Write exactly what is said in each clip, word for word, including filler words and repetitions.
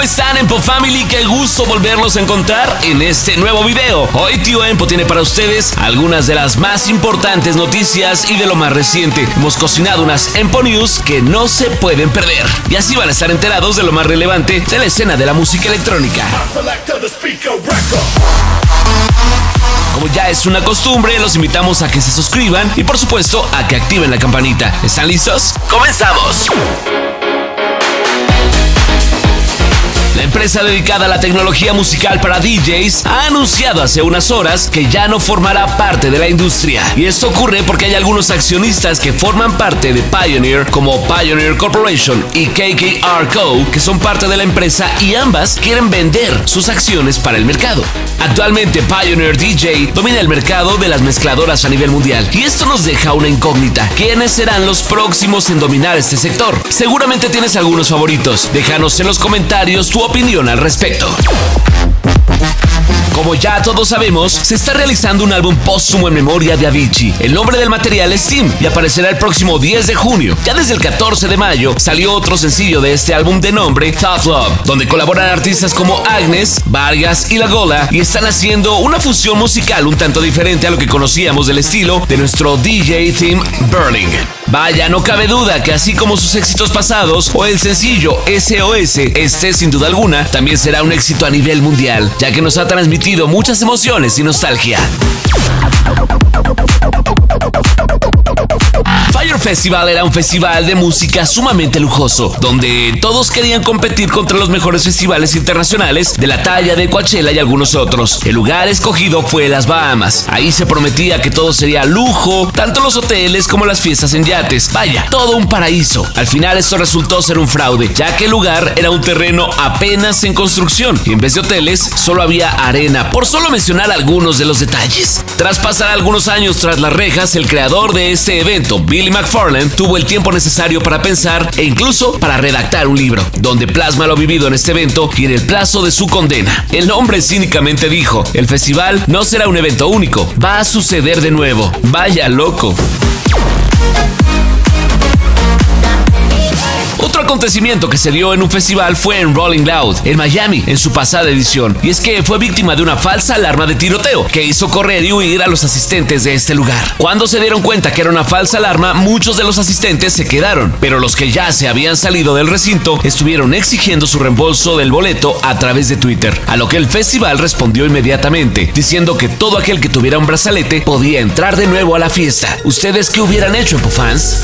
están, Empo Family? Qué gusto volverlos a encontrar en este nuevo video. Hoy Tío Empo tiene para ustedes algunas de las más importantes noticias y de lo más reciente. Hemos cocinado unas Empo News que no se pueden perder. Y así van a estar enterados de lo más relevante de la escena de la música electrónica. Como ya es una costumbre, los invitamos a que se suscriban y por supuesto a que activen la campanita. ¿Están listos? ¡Comenzamos! La empresa dedicada a la tecnología musical para D Js ha anunciado hace unas horas que ya no formará parte de la industria. Y esto ocurre porque hay algunos accionistas que forman parte de Pioneer, como Pioneer Corporation y K K R Co., que son parte de la empresa y ambas quieren vender sus acciones para el mercado. Actualmente Pioneer D J domina el mercado de las mezcladoras a nivel mundial y esto nos deja una incógnita. ¿Quiénes serán los próximos en dominar este sector? Seguramente tienes algunos favoritos. Déjanos en los comentarios tu opinión al respecto. Como ya todos sabemos, se está realizando un álbum póstumo en memoria de Avicii. El nombre del material es Team y aparecerá el próximo diez de junio. Ya desde el catorce de mayo salió otro sencillo de este álbum de nombre Thought Love, donde colaboran artistas como Agnes, Vargas y La Gola y están haciendo una fusión musical un tanto diferente a lo que conocíamos del estilo de nuestro D J Team Burning. Vaya, no cabe duda que así como sus éxitos pasados o el sencillo S O S, este sin duda alguna también será un éxito a nivel mundial, ya que nos ha transmitido muchas emociones y nostalgia. Fyre Festival era un festival de música sumamente lujoso, donde todos querían competir contra los mejores festivales internacionales de la talla de Coachella y algunos otros. El lugar escogido fue las Bahamas. Ahí se prometía que todo sería lujo, tanto los hoteles como las fiestas en yates. Vaya, todo un paraíso. Al final esto resultó ser un fraude, ya que el lugar era un terreno apenas en construcción y en vez de hoteles solo había arena, por solo mencionar algunos de los detalles. Tras pasar algunos años tras las rejas, el creador de este evento, Billy McFarland, tuvo el tiempo necesario para pensar e incluso para redactar un libro, donde plasma lo vivido en este evento y en el plazo de su condena. El hombre cínicamente dijo: el festival no será un evento único, va a suceder de nuevo. Vaya loco. Otro acontecimiento que se dio en un festival fue en Rolling Loud, en Miami, en su pasada edición, y es que fue víctima de una falsa alarma de tiroteo que hizo correr y huir a los asistentes de este lugar. Cuando se dieron cuenta que era una falsa alarma, muchos de los asistentes se quedaron, pero los que ya se habían salido del recinto estuvieron exigiendo su reembolso del boleto a través de Twitter, a lo que el festival respondió inmediatamente, diciendo que todo aquel que tuviera un brazalete podía entrar de nuevo a la fiesta. ¿Ustedes qué hubieran hecho, Empo fans?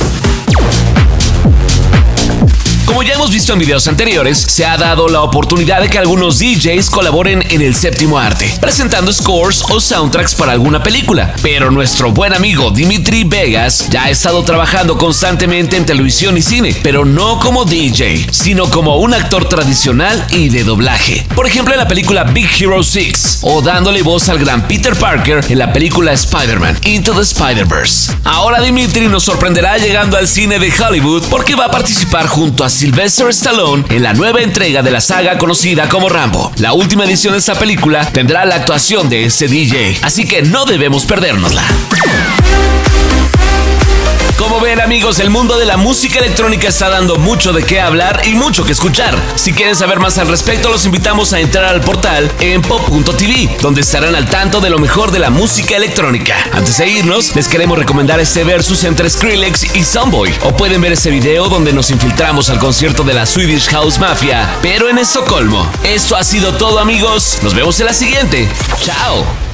Como ya hemos visto en videos anteriores, se ha dado la oportunidad de que algunos D Js colaboren en el séptimo arte, presentando scores o soundtracks para alguna película. Pero nuestro buen amigo Dimitri Vegas ya ha estado trabajando constantemente en televisión y cine, pero no como D J, sino como un actor tradicional y de doblaje. Por ejemplo, en la película Big Hero seis, o dándole voz al gran Peter Parker en la película Spider-Man Into the Spider-Verse. Ahora Dimitri nos sorprenderá llegando al cine de Hollywood porque va a participar junto a Sylvester Stallone en la nueva entrega de la saga conocida como Rambo. La última edición de esta película tendrá la actuación de este D J, así que no debemos perdérnosla. Como ven, amigos, el mundo de la música electrónica está dando mucho de qué hablar y mucho que escuchar. Si quieren saber más al respecto, los invitamos a entrar al portal empo punto t v, donde estarán al tanto de lo mejor de la música electrónica. Antes de irnos, les queremos recomendar este versus entre Skrillex y Sunboy, o pueden ver este video donde nos infiltramos al concierto de la Swedish House Mafia, pero en Estocolmo. Esto ha sido todo, amigos. Nos vemos en la siguiente. ¡Chao!